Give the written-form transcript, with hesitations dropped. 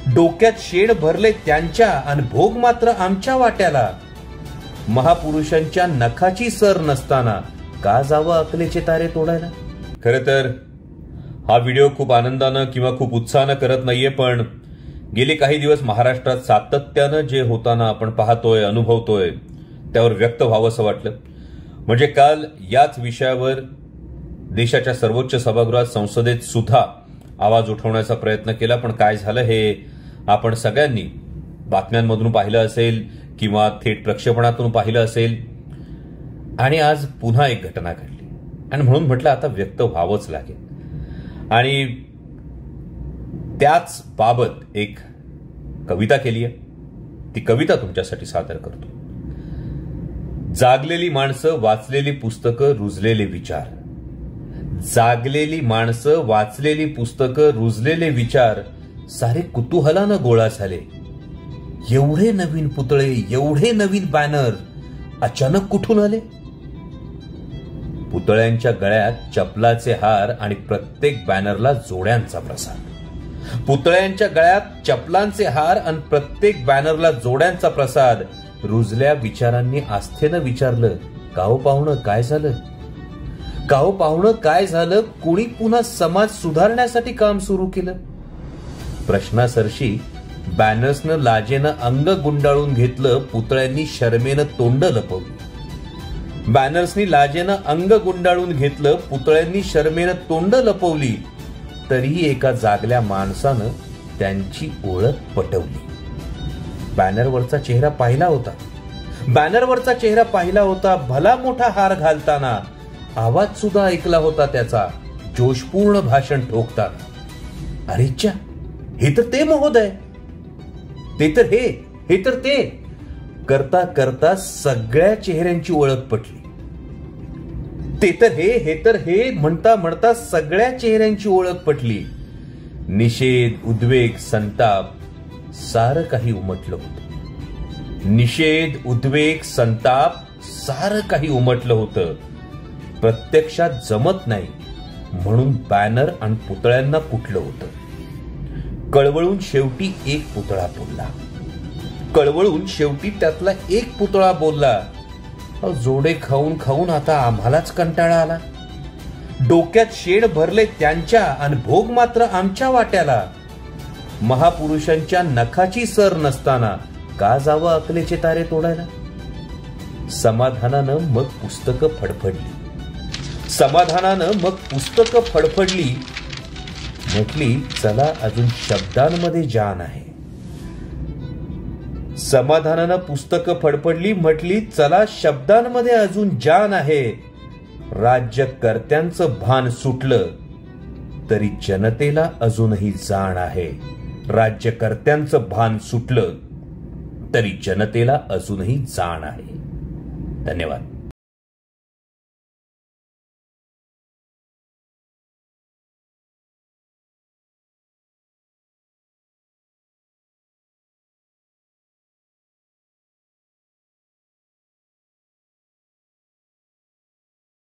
डोक्यात शेड भरले त्यांच्या आणि भोग मात्र आमच्या वाट्याला. महापुरुषांच्या नखाची सर नसताना का जावं अकलेचे तारे तोडायला. खरं तर हा व्हिडिओ खूप आनंदानं किंवा खूप उत्साहानं करत नाहीये, पण गेले काही दिवस महाराष्ट्रात सातत्यानं जे होताना आपण पाहतोय, अनुभवतोय, त्यावर व्यक्त व्हावं असं वाटलं. म्हणजे काल याच विषयावर देशाच्या सर्वोच्च सभागृहात, संसदेत सुद्धा आवाज उठवण्याचा प्रयत्न केला. पण काय झालं हे आपण सगळ्यांनी बातम्यांमधून पाहिलं असेल किंवा थेट प्रक्षेपणातून पाहिलं असेल. आणि आज पुन्हा एक घटना घडली आणि म्हणून म्हटलं आता व्यक्त व्हावंच लागेल. आणि त्याच बाबत एक कविता केली आहे. ती कविता तुमच्यासाठी सादर करतो. जागलेली माणसं, वाचलेली पुस्तकं, रुजलेले विचार. जागलेली माणसं, वाचलेली पुस्तकं, रुजलेले विचार सारे कुतूहलानं गोळा झाले. एवढे नवीन पुतळे, एवढे नवीन बॅनर अचानक कुठून आले. पुतळ्यांच्या गळ्यात चपलाचे हार आणि प्रत्येक बॅनरला जोड्यांचा प्रसाद. पुतळ्यांच्या गळ्यात चपलांचे हार आणि प्रत्येक बॅनरला जोड्यांचा प्रसाद. रुजल्या विचारांनी आस्थेनं विचारलं, गाव पाहुणं काय झालं. गाव पाहुणं काय झालं. कोणी पुन्हा समाज सुधारण्यासाठी काम सुरू केलं. प्रश्नासरशी बॅनर्सनं लाजेनं अंग गुंडाळून घेतलं. पुतळ्यांनी शरमेनं तोंड लपवली. बॅनर्सनी लाजेनं अंग गुंडाळून घेतलं. पुतळ्यांनी शरमेनं तोंड लपवली. तरीही एका जागल्या माणसानं त्यांची ओळख पटवली. बॅनरवरचा चेहरा पाहिला होता. बॅनरवरचा चेहरा पाहिला होता. भला मोठा हार घालताना आवाज सुद्धा ऐकला होता त्याचा, जोशपूर्ण भाषण ठोकताना. अरेच्या, हे तर ते महोदय, ते तर हे तर ते. करता करता सगळ्या चेहऱ्यांची ओळख पटली. ते तर हे तर हे म्हणता म्हणता सगळ्या चेहऱ्यांची ओळख पटली. निषेध, उद्वेग, संताप सारं काही उमटलं होतं. निषेध, उद्वेग, संताप सारं काही उमटलं होतं. प्रत्यक्षात जमत नाही म्हणून बॅनर आणि पुतळ्यांना कुठलं होतं. कळवळून शेवटी एक पुतळा बोलला. कळवळून शेवटी त्यातला एक पुतळा बोलला, जोडे खाऊन खाऊन आता आम्हालाच कंटाळा आला. डोक्यात शेड भरले त्यांच्या आणि भोग मात्र आमच्या वाट्याला. महापुरुषांच्या नखाची सर नसताना का जावं अकलेचे तारे तोडायला. समाधानानं मग पुस्तकं फडफडली. समाधानानं मग पुस्तकं फडफडली. म्हटली चला अजून शब्दांमध्ये जान आहे. समाधानानं पुस्तकं फडफडली. म्हटली चला शब्दांमध्ये अजून जान आहे. राज्यकर्त्यांचं भान सुटलं तरी जनतेला अजूनही जाण आहे. राज्यकर्त्यांचं भान सुटलं तरी जनतेला अजूनही जाण आहे. धन्यवाद.